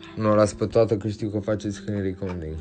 Nu o las pe toată că știu că faceți screen recording.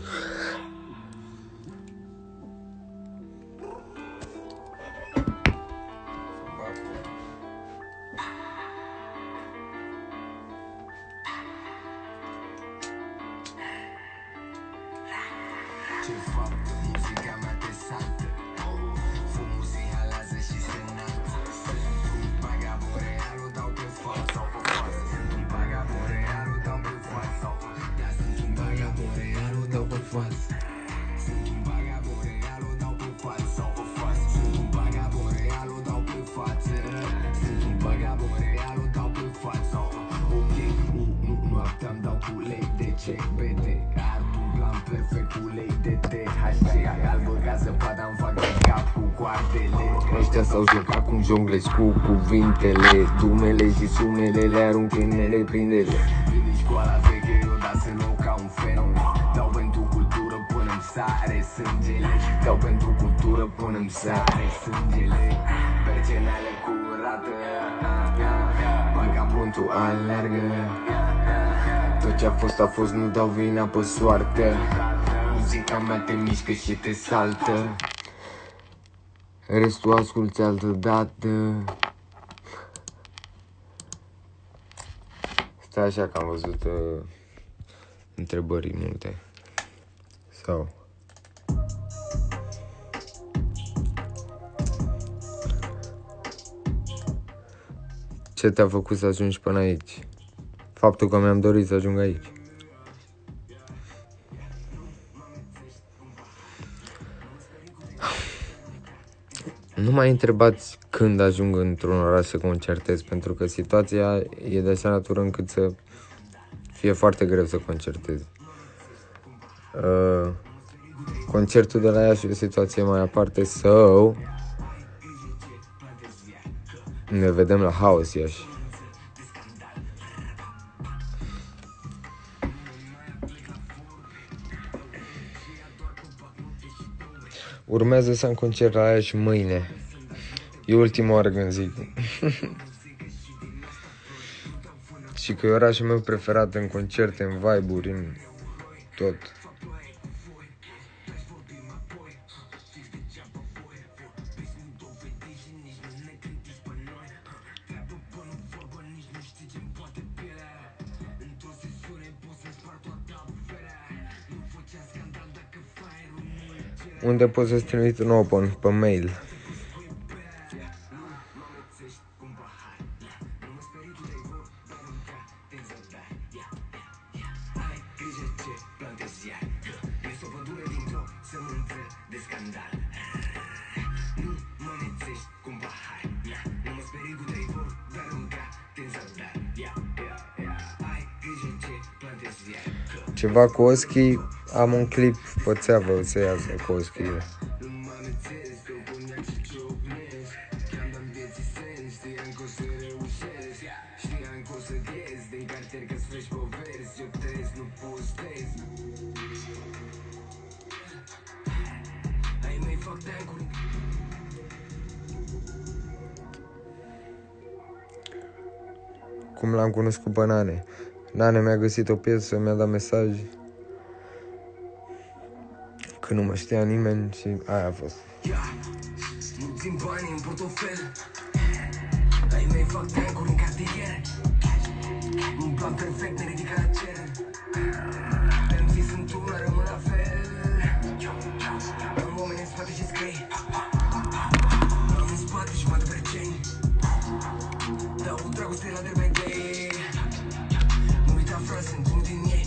Ce fapt, muzica mea te saltă. Fumul se inhalează și se înalță. Sunt un vagabond real, o dau pe față. Sunt un vagabond real, o dau pe față. Da, sunt un vagabond real, o dau pe față. Sunt un vagabond real, o dau pe față. Sunt un vagabond real, o dau pe față. Sunt un vagabond real, o dau pe față. Ok, noaptea-mi dau cu lei de ce, bete. Am perfect cu lei de te. Hashtag albă ca zăpada-mi fac de cap cu coartele. Ăștia s-au jucat cum jonglezi cu cuvintele. Dumele și sunele arunc în ele, prinde-le. Vin din școala veche, eu dat în nou ca un fenomen. Dau pentru cultură până-mi sare sângele. Dau pentru cultură până-mi sare sângele. Percenale curată, vagabondul alergă. Tot ce a fost, nu dau vina pe soartă. Muzica mea te mișcă și te saltă. Restul asculți altă dată. Stai așa că am văzut întrebări multe. Sau ce te-a făcut să ajungi până aici? Faptul că mi-am dorit să ajung aici. Nu mai întrebați când ajung într-un oraș să concertez, pentru că situația e de așa natură încât să fie foarte greu să concertez. Concertul de la Iași e o situație mai aparte, sau ne vedem la Haos Iași. Urmează să am concert la Iași mâine. E ultima oară când zic. Și că e orașul meu preferat în concerte, în vibe-uri, în tot. Unde poți să-ți trimit un open? Pe mail. Ceva cu Oschi, am un clip pe țeavă, o să iasă cu Oschi. Cum l-am cunoscut pe Nane. Nane mi-a găsit o piesă, mi-a dat mesaj că nu mă știa nimeni și aia a fost. Nu țin banii în portofel, ai mei fac trencuri în cartier. Un plan perfect ne ridică la cer. În vis într-una rămân la fel. Am oameni în spate și scrie. Am în spate și mă perceni. Dau dragoste la derbeghe. Nu uita frate, sunt unul din ei.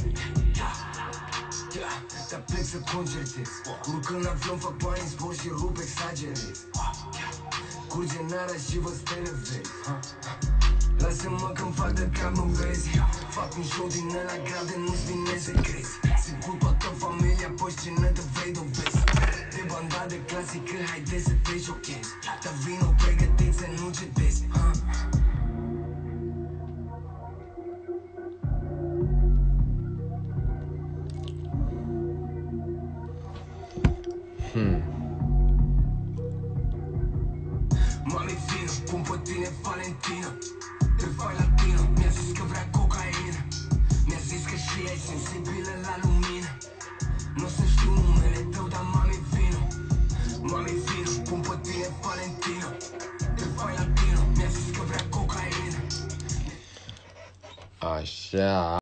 Dar plec să concertez. Urcând la flon fac bani în sport și rup, exagerez. Curge nara și vă stele vezi. Lasă-mă că-mi fac de cap, nu vezi. Fac un show din ăla grave, nu-ți vine să crezi. Sunt cu toată familia pe scenă, te vrei dovezi. De banda de clasică, haide să te șochezi. Dar vino pregătit să nu cedezi. Mami vino, pun pe tine Valentino. Te fai latino, mi-a zis că vrea cocaină. Mi-a zis că și ea ești sensibilă la lumină. Nu să știu numele tău, dar mami vino. Mami vino, pun pe tine Valentino. Te fai latino, mi-a zis că vrea cocaină. Așa.